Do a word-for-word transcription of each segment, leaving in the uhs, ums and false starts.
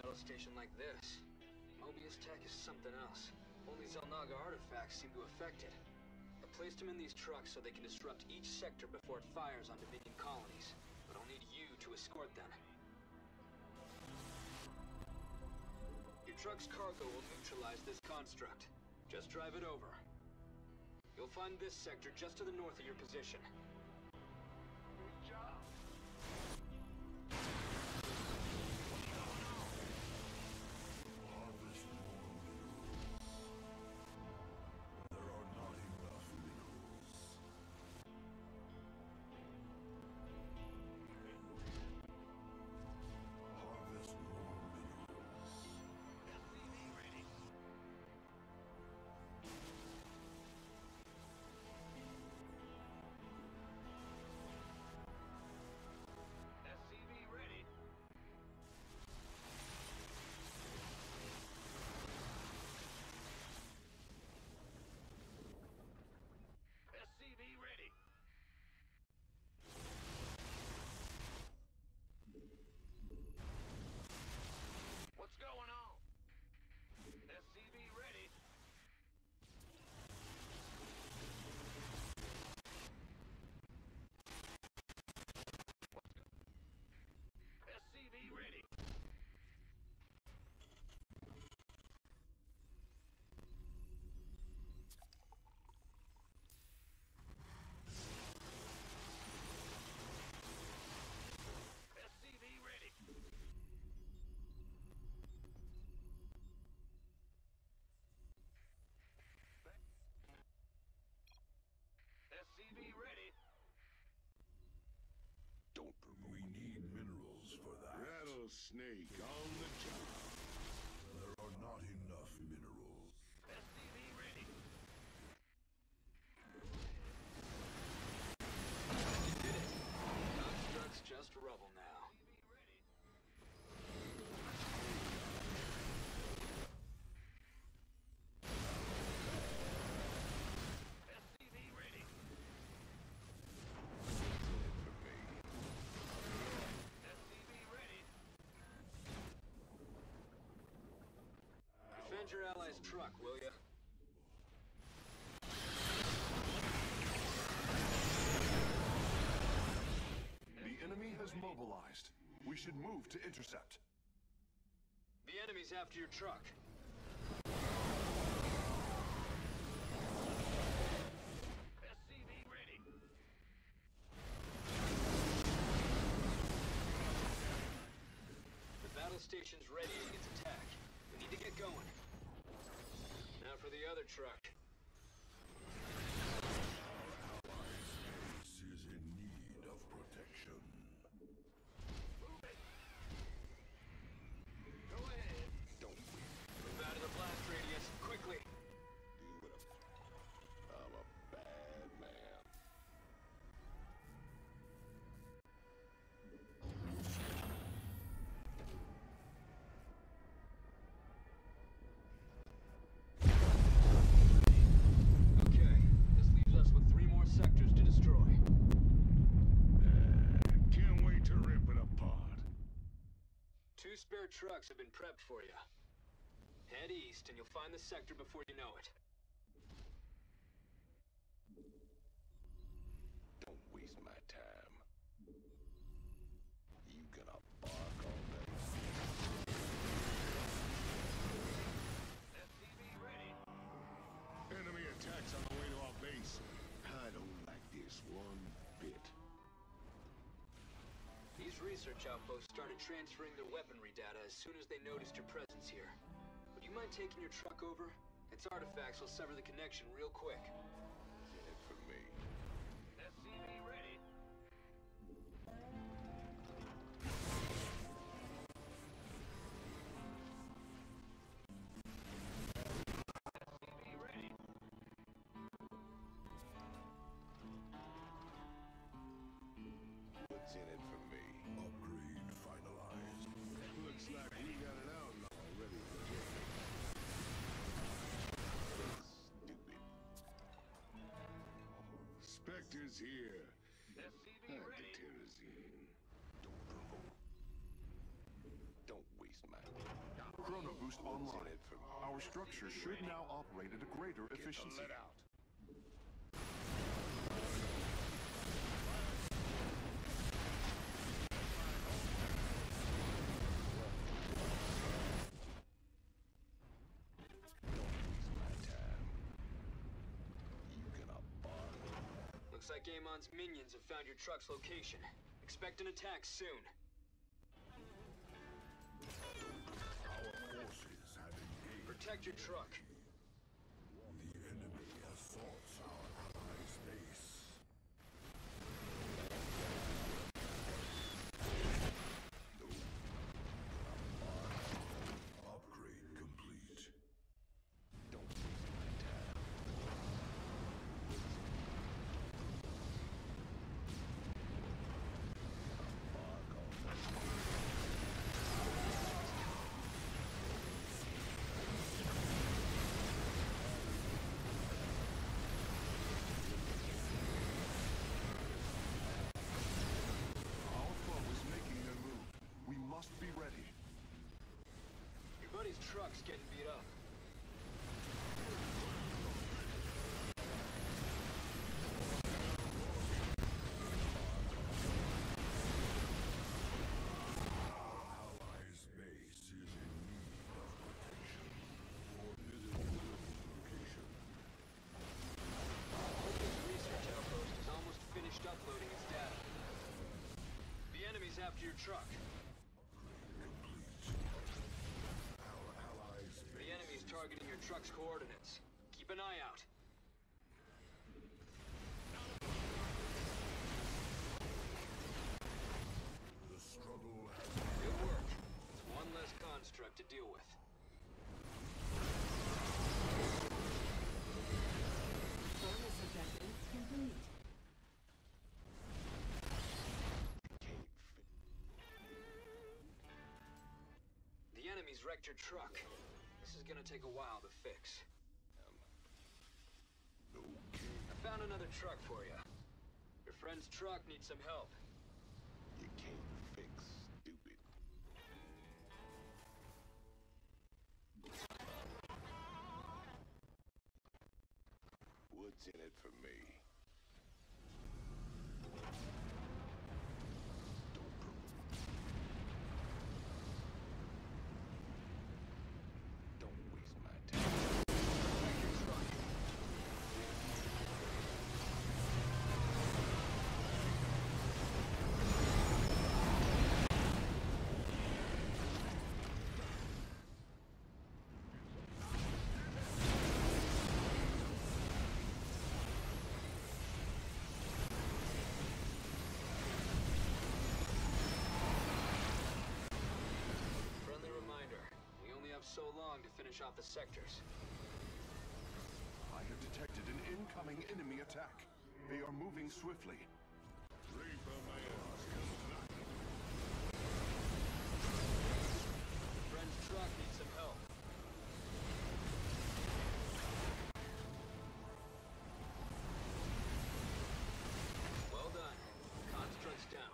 battle station like this. Mobius tech is something else. Only Xel'Naga artifacts seem to affect it. I placed them in these trucks so they can disrupt each sector before it fires on Dominion colonies. But I'll need you to escort them. Your truck's cargo will neutralize this construct. Just drive it over. You'll find this sector just to the north of your position. Good job. What's going on? S C V ready. S C V ready. S C V ready. S C V ready. Don't we need minerals for that? Rattlesnake on the job. There are not enough minerals. S C V ready. You did it. Construct's just rubble now. S C V ready. S C V ready. S C V ready. Defend your allies' truck, will ya? The enemy has mobilized. We should move to intercept. The enemy's after your truck. S C V ready. The battle station's ready against attack. We need to get going. Now for the other truck. This is in need of protection. Move it. Go ahead. Don't we? Move out of the blast radius, quickly. Do it. I'm a bad man. Okay, this leaves us with three more sectors to destroy. Can't wait to rip it apart. Two spare trucks have been prepped for you. Head east and you'll find the sector before you know it. Don't waste my time. You gonna bark all day? S C V ready. Enemy attacks on the way to our base. I don't like this one bit. These research outposts started transferring their weaponry data as soon as they noticed your presence here. Would you mind taking your truck over? Its artifacts will sever the connection real quick. What's in it for me? S C V ready. S C V ready. What's in it for me? Upgrade finalized. Looks like we got an outlaw already. Stupid. Spectre's here. S C V And ready. the Terrazine. Don't provoke. Don't waste my time. boost online. Our structure should now operate at a greater efficiency. Let out. Looks like Amon's minions have found your truck's location. Expect an attack soon. Our forces have engaged. Protect your truck. The enemy assaults our allies' base. Upgrade complete. Don't waste my time. Our foe is making their move. We must be ready. Your buddy's truck's getting beat up. Allies' base is in need of protection. Forbidden location. His research outpost is almost finished uploading its data. The enemy's after your truck. Complete. Our allies' The base. enemy's targeting your truck's coordinates. Keep an eye out. The struggle has Good work. It's one less construct to deal with. Bonus objectives complete. The enemy's wrecked your truck. This is gonna take a while to fix. I found another truck for you. Your friend's truck needs some help. You can't fix stupid. What's in it for me? Don't waste my time. Wreck your truck. Friendly reminder, we only have so long to finish off the sectors. I have detected an incoming enemy attack. They are moving swiftly. Reaper my ass tonight. Your friend's truck needs some help. Well done. Construct's down.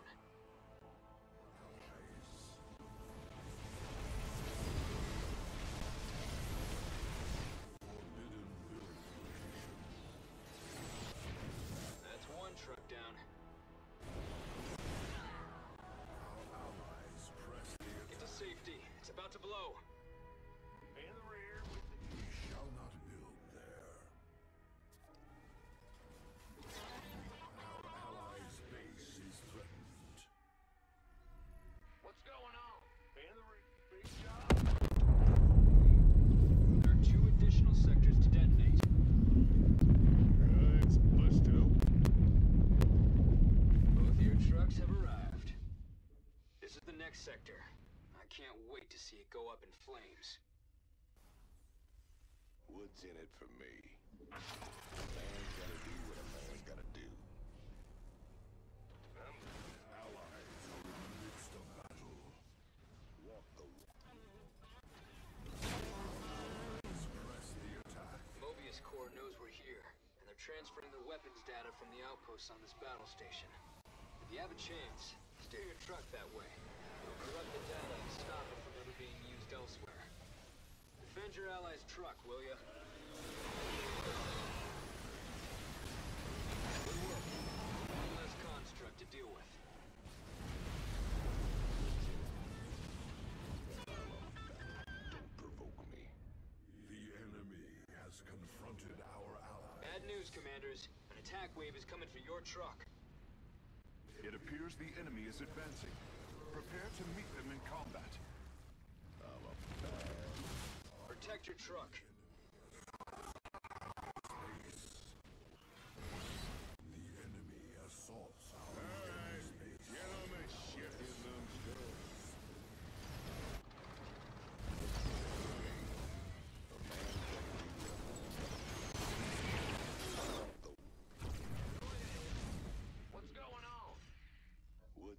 That's one truck down. Allies press the Get to safety. It's about to blow. In the rear with the We shall not build there. Our allies' base is threatened. What's going on? In the rear. Big job. There are two additional sectors to detonate. Uh, it's busted open. Both of your trucks have arrived. This is the next sector. I can't wait to see it go up in flames. What's in it for me? A man's gotta do what a man's gotta do. Allies are in the midst of battle. Walk the walk. Press the attack. Mobius Corps knows we're here, and they're transferring the weapons data from the outposts on this battle station. If you have a chance, steer your truck that way. It'll corrupt the data and stop it from ever being used elsewhere. truck, will ya? Good work. One less construct to deal with. Don't provoke me. The enemy has confronted our ally. Bad news, Commanders. An attack wave is coming for your truck. It appears the enemy is advancing. Prepare to meet them in combat. I'm a bad... Protect your truck. The enemy assaults our Alright, get on that shit, you numbskulls. What's going on? What's...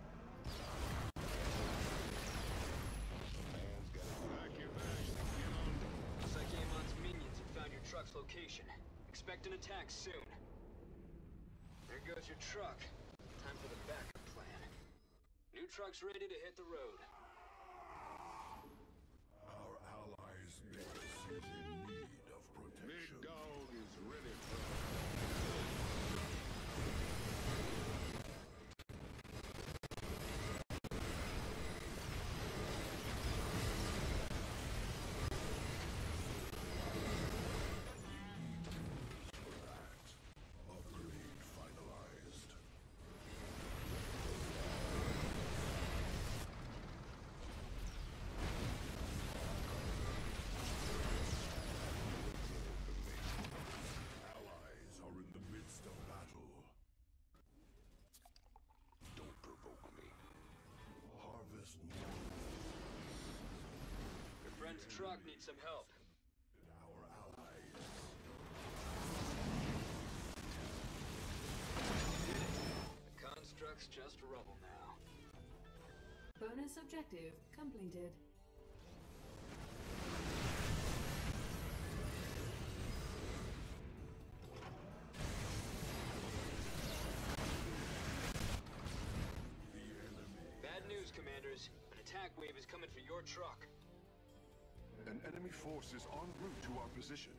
Man's got a... Pack your bags and get on. Looks like Amon's minions have found your truck's location. Expect an attack soon. There goes your truck. Time for the backup plan. New truck's ready to hit the road. Our allies' base is in need of Big protection. dog is ready for... Upgrade finalized. Allies are in the midst of battle. Don't provoke me. Harvest more. Your friend's truck needs some help. Our allies. The construct's just rubble now. Bonus objective completed. Bad news, Commanders. An attack wave is coming for your truck. An enemy force is en route to our position.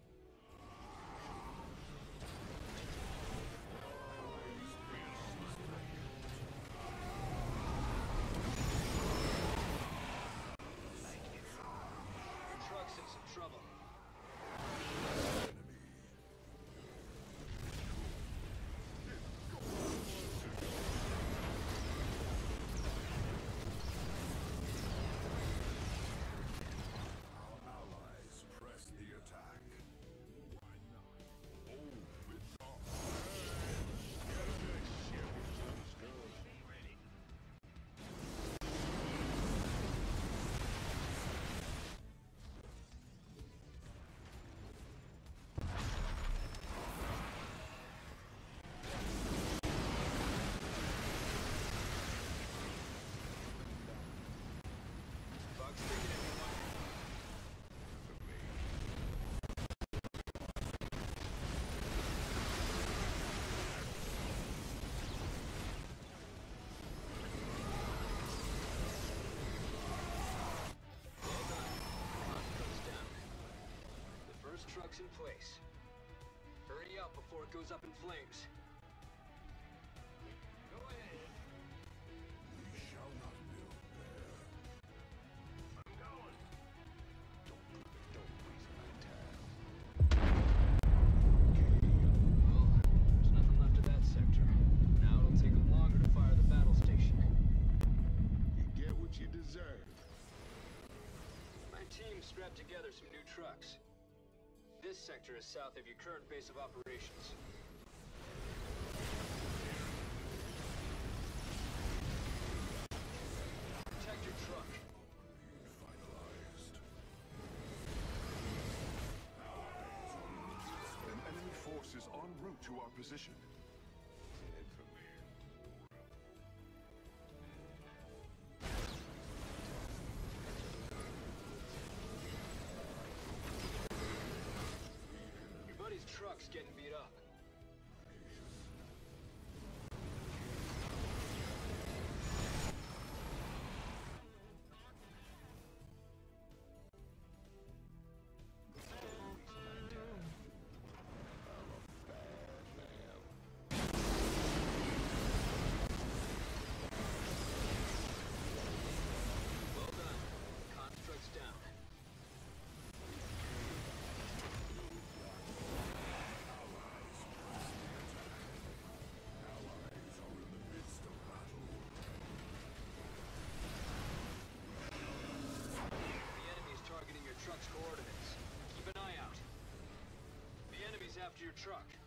Your truck's in some trouble. Our allies press the attack. Why not? Oh, it's off. Get on that shit, you numbskulls. Bugs taking everyone. Well done. Construct's down. The first truck's in place. Hurry up before it goes up in flames. Go ahead. We shall not build there. I'm going. Don't, don't waste my time. Well, there's nothing left of that sector. Now it'll take them longer to fire the battle station. You get what you deserve. My team strapped together some new trucks. This sector is south of your current base of operations. Protect your truck. Finalized. An enemy force is en route to our position. Your buddy's truck's getting beat up. your truck.